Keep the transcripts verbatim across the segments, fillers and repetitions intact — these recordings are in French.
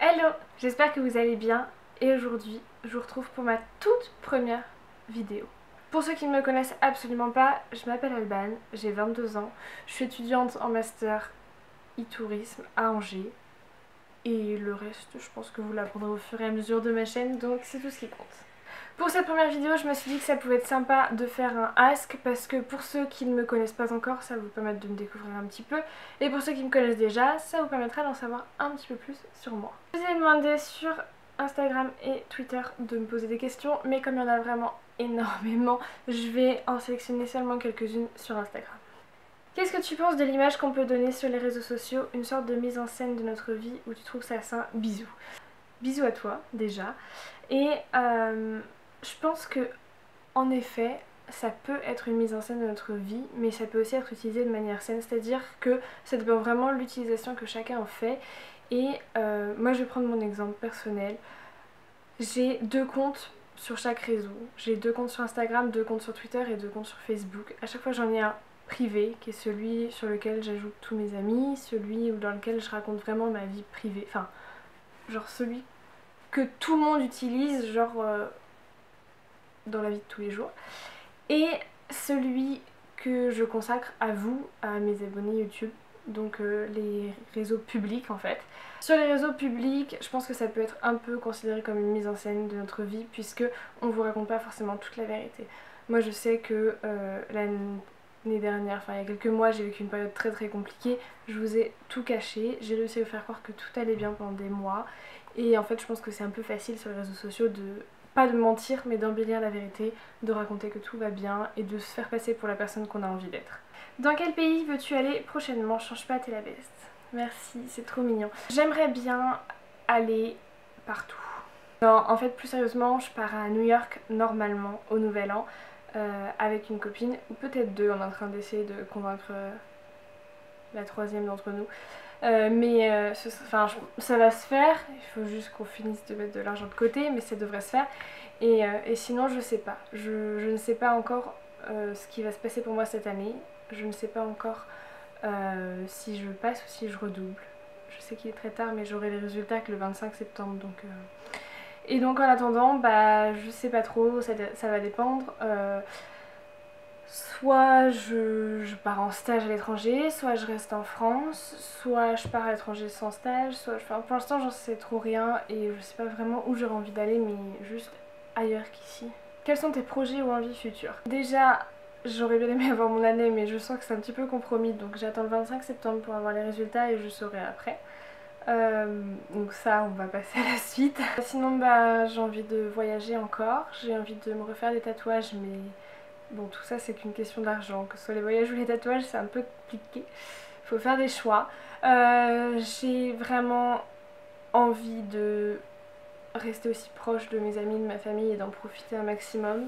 Hello, j'espère que vous allez bien et aujourd'hui je vous retrouve pour ma toute première vidéo. Pour ceux qui ne me connaissent absolument pas, je m'appelle Alban, j'ai vingt-deux ans, je suis étudiante en master e-tourisme à Angers et le reste je pense que vous l'apprendrez au fur et à mesure de ma chaîne, donc c'est tout ce qui compte. Pour cette première vidéo, je me suis dit que ça pouvait être sympa de faire un ask parce que pour ceux qui ne me connaissent pas encore, ça va vous permettre de me découvrir un petit peu. Et pour ceux qui me connaissent déjà, ça vous permettra d'en savoir un petit peu plus sur moi. Je vous ai demandé sur Instagram et Twitter de me poser des questions, mais comme il y en a vraiment énormément, je vais en sélectionner seulement quelques-unes sur Instagram. Qu'est-ce que tu penses de l'image qu'on peut donner sur les réseaux sociaux, une sorte de mise en scène de notre vie où tu trouves ça sain? Bisous. Bisous à toi déjà. Et euh, je pense que en effet ça peut être une mise en scène de notre vie, mais ça peut aussi être utilisé de manière saine, c'est-à-dire que ça dépend vraiment de l'utilisation que chacun en fait. Et euh, moi je vais prendre mon exemple personnel. J'ai deux comptes sur chaque réseau. J'ai deux comptes sur Instagram, deux comptes sur Twitter et deux comptes sur Facebook. À chaque fois j'en ai un privé qui est celui sur lequel j'ajoute tous mes amis, celui dans lequel je raconte vraiment ma vie privée, enfin genre celui que tout le monde utilise genre euh, dans la vie de tous les jours, et celui que je consacre à vous, à mes abonnés YouTube, donc euh, les réseaux publics en fait. Sur les réseaux publics, je pense que ça peut être un peu considéré comme une mise en scène de notre vie puisque on vous raconte pas forcément toute la vérité. Moi je sais que euh, l'année dernière, enfin il y a quelques mois, j'ai vécu une période très très compliquée, je vous ai tout caché, j'ai réussi à vous faire croire que tout allait bien pendant des mois, et en fait je pense que c'est un peu facile sur les réseaux sociaux de pas de mentir mais d'embellir la vérité, de raconter que tout va bien et de se faire passer pour la personne qu'on a envie d'être. Dans quel pays veux-tu aller prochainement? Change pas, t'es la best. Merci, c'est trop mignon. J'aimerais bien aller partout. Non, en fait plus sérieusement, je pars à New York normalement au Nouvel An euh, avec une copine, ou peut-être deux, on est en train d'essayer de convaincre euh, la troisième d'entre nous. Euh, mais euh, ce, enfin, je, ça va se faire, il faut juste qu'on finisse de mettre de l'argent de côté, mais ça devrait se faire. Et, euh, et sinon je sais pas, je, je ne sais pas encore euh, ce qui va se passer pour moi cette année, je ne sais pas encore euh, si je passe ou si je redouble. Je sais qu'il est très tard mais j'aurai les résultats que le vingt-cinq septembre, donc... Euh... Et donc en attendant, bah je sais pas trop, ça, ça va dépendre. Euh, Soit je, je pars en stage à l'étranger, soit je reste en France, soit je pars à l'étranger sans stage, soit je... Enfin, pour l'instant j'en sais trop rien et je sais pas vraiment où j'aurais envie d'aller, mais juste ailleurs qu'ici. Quels sont tes projets ou envies futures? Déjà, j'aurais bien aimé avoir mon année, mais je sens que c'est un petit peu compromis, donc j'attends le vingt-cinq septembre pour avoir les résultats et je saurai après. Euh, donc ça, on va passer à la suite. Sinon, bah j'ai envie de voyager encore, j'ai envie de me refaire des tatouages, mais... Bon, tout ça c'est qu'une question d'argent, que ce soit les voyages ou les tatouages, c'est un peu compliqué. Il faut faire des choix. Euh, j'ai vraiment envie de rester aussi proche de mes amis, de ma famille et d'en profiter un maximum.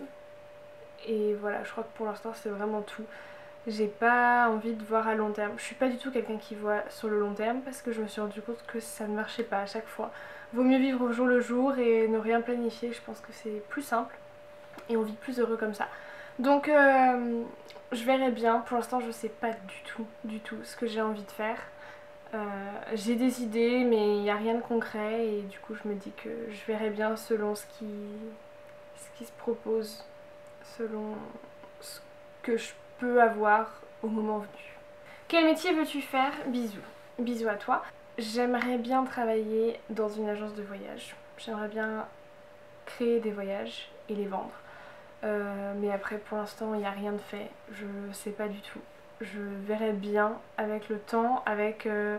Et voilà, je crois que pour l'instant c'est vraiment tout. J'ai pas envie de voir à long terme. Je suis pas du tout quelqu'un qui voit sur le long terme parce que je me suis rendu compte que ça ne marchait pas à chaque fois. Vaut mieux vivre au jour le jour et ne rien planifier, je pense que c'est plus simple et on vit plus heureux comme ça. Donc euh, je verrai bien, pour l'instant je sais pas du tout, du tout ce que j'ai envie de faire. Euh, j'ai des idées mais il n'y a rien de concret et du coup je me dis que je verrai bien selon ce qui, ce qui se propose, selon ce que je peux avoir au moment venu. Quel métier veux-tu faire? Bisous. Bisous à toi. J'aimerais bien travailler dans une agence de voyage. J'aimerais bien créer des voyages et les vendre. Euh, mais après pour l'instant il n'y a rien de fait, je sais pas du tout. Je verrai bien avec le temps, avec euh,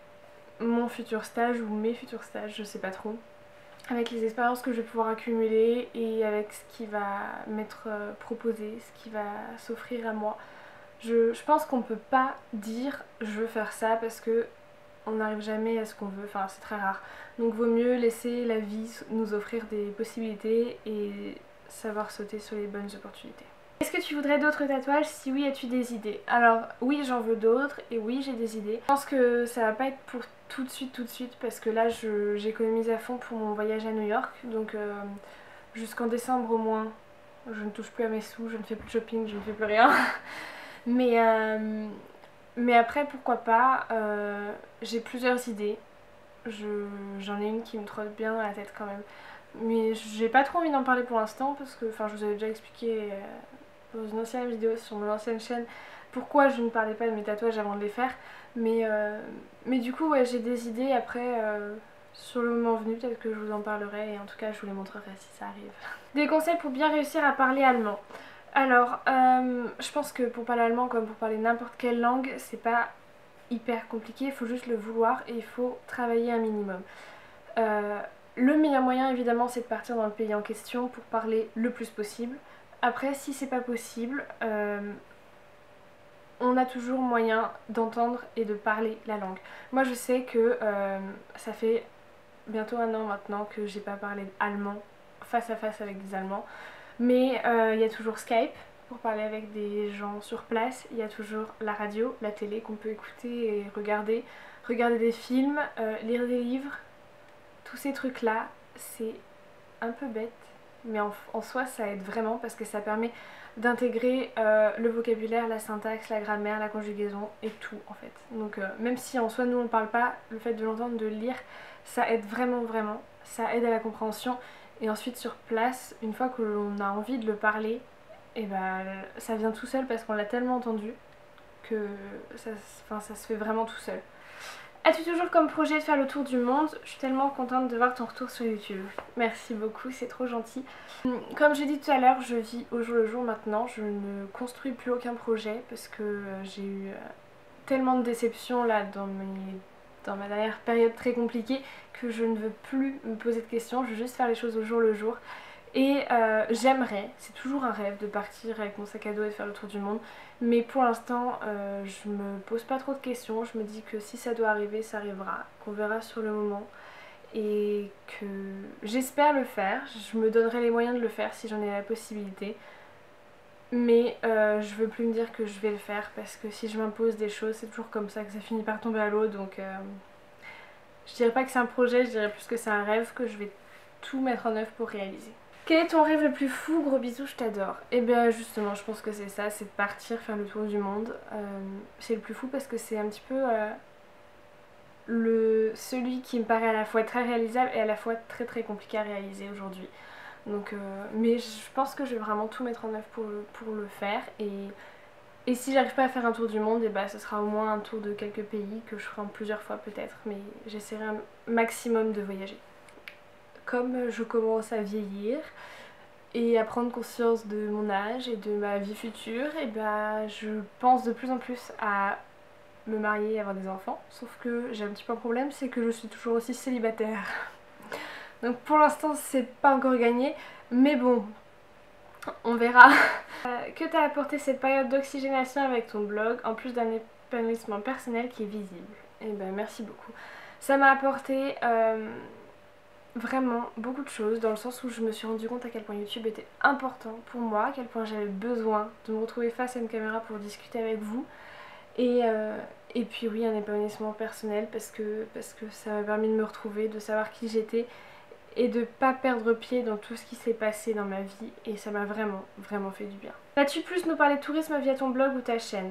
mon futur stage ou mes futurs stages, je sais pas trop. Avec les expériences que je vais pouvoir accumuler et avec ce qui va m'être euh, proposé, ce qui va s'offrir à moi. Je, je pense qu'on peut pas dire je veux faire ça parce que on n'arrive jamais à ce qu'on veut, enfin c'est très rare. Donc vaut mieux laisser la vie nous offrir des possibilités et savoir sauter sur les bonnes opportunités. Est-ce que tu voudrais d'autres tatouages? Si oui, as-tu des idées? Alors oui, j'en veux d'autres et oui, j'ai des idées. Je pense que ça va pas être pour tout de suite, tout de suite parce que là j'économise à fond pour mon voyage à New York. Donc euh, jusqu'en décembre au moins, je ne touche plus à mes sous, je ne fais plus de shopping, je ne fais plus rien. mais, euh, mais après, pourquoi pas, euh, j'ai plusieurs idées. j'en ai une qui me trotte bien dans la tête quand même. Mais j'ai pas trop envie d'en parler pour l'instant parce que enfin, je vous avais déjà expliqué euh, dans une ancienne vidéo sur mon ancienne chaîne pourquoi je ne parlais pas de mes tatouages avant de les faire. Mais, euh, mais du coup ouais, j'ai des idées après euh, sur le moment venu, peut-être que je vous en parlerai et en tout cas je vous les montrerai si ça arrive. Des conseils pour bien réussir à parler allemand. Alors euh, je pense que pour parler allemand comme pour parler n'importe quelle langue, c'est pas hyper compliqué, il faut juste le vouloir et il faut travailler un minimum. Euh, le meilleur moyen évidemment c'est de partir dans le pays en question pour parler le plus possible. Après si c'est pas possible, euh, on a toujours moyen d'entendre et de parler la langue. Moi je sais que euh, ça fait bientôt un an maintenant que j'ai pas parlé allemand face à face avec des Allemands, mais euh, il y a toujours Skype pour parler avec des gens sur place, il y a toujours la radio, la télé qu'on peut écouter et regarder, regarder des films, euh, lire des livres, tous ces trucs là, c'est un peu bête, mais en, en soi ça aide vraiment parce que ça permet d'intégrer euh, le vocabulaire, la syntaxe, la grammaire, la conjugaison et tout en fait. Donc euh, même si en soi nous on parle pas, le fait de l'entendre, de le lire, ça aide vraiment vraiment, ça aide à la compréhension et ensuite sur place, une fois que l'on a envie de le parler, et ben ça vient tout seul parce qu'on l'a tellement entendu que ça, enfin, ça se fait vraiment tout seul. As-tu toujours comme projet de faire le tour du monde? Je suis tellement contente de voir ton retour sur YouTube. Merci beaucoup, c'est trop gentil. Comme j'ai dit tout à l'heure, je vis au jour le jour maintenant. Je ne construis plus aucun projet parce que j'ai eu tellement de déceptions là dans, mes... dans ma dernière période très compliquée que je ne veux plus me poser de questions. Je veux juste faire les choses au jour le jour. Et euh, j'aimerais, c'est toujours un rêve de partir avec mon sac à dos et de faire le tour du monde, mais pour l'instant euh, je me pose pas trop de questions, je me dis que si ça doit arriver, ça arrivera, qu'on verra sur le moment et que j'espère le faire, je me donnerai les moyens de le faire si j'en ai la possibilité, mais euh, je veux plus me dire que je vais le faire parce que si je m'impose des choses, c'est toujours comme ça que ça finit par tomber à l'eau, donc euh, je dirais pas que c'est un projet, je dirais plus que c'est un rêve que je vais tout mettre en œuvre pour réaliser. Quel est ton rêve le plus fou? Gros bisous, je t'adore. Et bien justement, je pense que c'est ça, c'est de partir faire le tour du monde. Euh, c'est le plus fou parce que c'est un petit peu euh, le, celui qui me paraît à la fois très réalisable et à la fois très très compliqué à réaliser aujourd'hui. Donc, euh, mais je pense que je vais vraiment tout mettre en œuvre pour le, pour le faire. Et, et si j'arrive pas à faire un tour du monde, et bah, ce sera au moins un tour de quelques pays que je ferai en plusieurs fois peut-être. Mais j'essaierai un maximum de voyager. Comme je commence à vieillir et à prendre conscience de mon âge et de ma vie future, et ben je pense de plus en plus à me marier et avoir des enfants. Sauf que j'ai un petit peu un problème, c'est que je suis toujours aussi célibataire. Donc pour l'instant c'est pas encore gagné, mais bon, on verra. Euh, que t'a apporté cette période d'oxygénation avec ton blog, en plus d'un épanouissement personnel qui est visible? Et ben merci beaucoup. Ça m'a apporté... Euh, vraiment beaucoup de choses, dans le sens où je me suis rendu compte à quel point YouTube était important pour moi, à quel point j'avais besoin de me retrouver face à une caméra pour discuter avec vous. Et, euh, et puis oui, un épanouissement personnel parce que, parce que ça m'a permis de me retrouver, de savoir qui j'étais et de pas perdre pied dans tout ce qui s'est passé dans ma vie, et ça m'a vraiment, vraiment fait du bien. Vas-tu plus nous parler de tourisme via ton blog ou ta chaîne?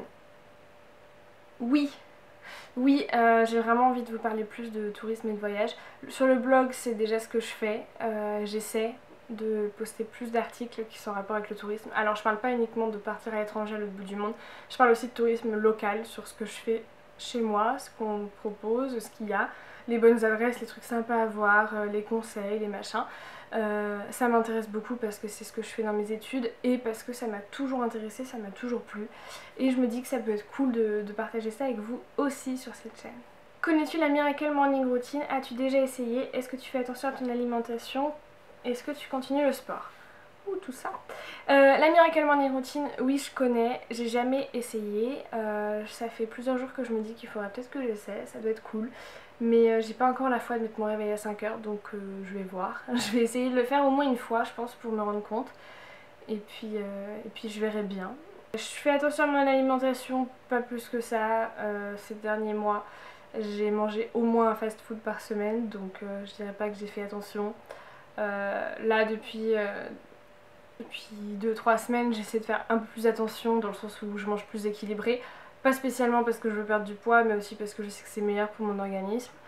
Oui. Oui, euh, j'ai vraiment envie de vous parler plus de tourisme et de voyage. Sur le blog, c'est déjà ce que je fais. Euh, J'essaie de poster plus d'articles qui sont en rapport avec le tourisme. Alors je parle pas uniquement de partir à l'étranger à l'autre bout du monde, je parle aussi de tourisme local, sur ce que je fais chez moi, ce qu'on me propose, ce qu'il y a, les bonnes adresses, les trucs sympas à voir, les conseils, les machins. Euh, ça m'intéresse beaucoup parce que c'est ce que je fais dans mes études et parce que ça m'a toujours intéressé, ça m'a toujours plu. Et je me dis que ça peut être cool de, de partager ça avec vous aussi sur cette chaîne. Connais-tu la Miracle Morning Routine? As-tu déjà essayé? Est-ce que tu fais attention à ton alimentation? Est-ce que tu continues le sport? Ou tout ça. Euh, la Miracle Morning Routine, oui je connais, j'ai jamais essayé. Euh, ça fait plusieurs jours que je me dis qu'il faudrait peut-être que j'essaie, ça doit être cool. Mais euh, j'ai pas encore la foi de mettre mon réveil à cinq heures, donc euh, je vais voir. Je vais essayer de le faire au moins une fois je pense pour me rendre compte. Et puis, euh, et puis je verrai bien. Je fais attention à mon alimentation, pas plus que ça. Euh, ces derniers mois j'ai mangé au moins un fast food par semaine, donc euh, je dirais pas que j'ai fait attention. Euh, là depuis... Euh, Depuis deux trois semaines, j'essaie de faire un peu plus attention dans le sens où je mange plus équilibré. Pas spécialement parce que je veux perdre du poids, mais aussi parce que je sais que c'est meilleur pour mon organisme.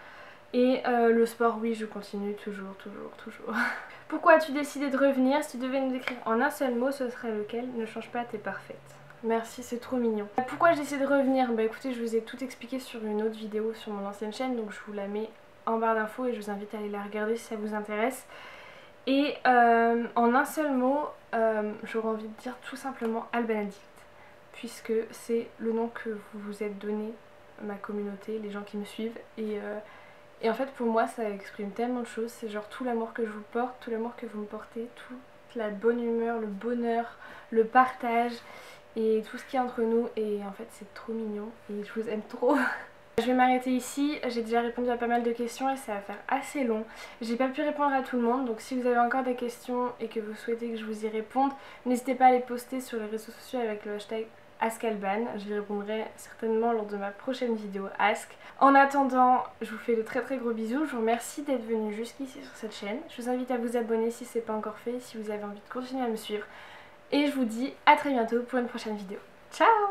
Et euh, le sport, oui, je continue toujours, toujours, toujours. Pourquoi as-tu décidé de revenir? Si tu devais nous décrire en un seul mot, ce serait lequel? Ne change pas, t'es parfaite. Merci, c'est trop mignon. Pourquoi j'ai décidé de revenir? Bah écoutez, je vous ai tout expliqué sur une autre vidéo sur mon ancienne chaîne, donc je vous la mets en barre d'infos et je vous invite à aller la regarder si ça vous intéresse. Et euh, en un seul mot, euh, j'aurais envie de dire tout simplement Alban Addict, puisque c'est le nom que vous vous êtes donné, ma communauté, les gens qui me suivent. Et, euh, et en fait pour moi ça exprime tellement de choses, c'est genre tout l'amour que je vous porte, tout l'amour que vous me portez, toute la bonne humeur, le bonheur, le partage et tout ce qui est entre nous. Et en fait c'est trop mignon et je vous aime trop. Je vais m'arrêter ici, j'ai déjà répondu à pas mal de questions et ça va faire assez long. J'ai pas pu répondre à tout le monde, donc si vous avez encore des questions et que vous souhaitez que je vous y réponde, n'hésitez pas à les poster sur les réseaux sociaux avec le hashtag AskAlban. Je répondrai certainement lors de ma prochaine vidéo Ask. En attendant, je vous fais de très très gros bisous, je vous remercie d'être venu jusqu'ici sur cette chaîne. Je vous invite à vous abonner si ce n'est pas encore fait, si vous avez envie de continuer à me suivre. Et je vous dis à très bientôt pour une prochaine vidéo. Ciao!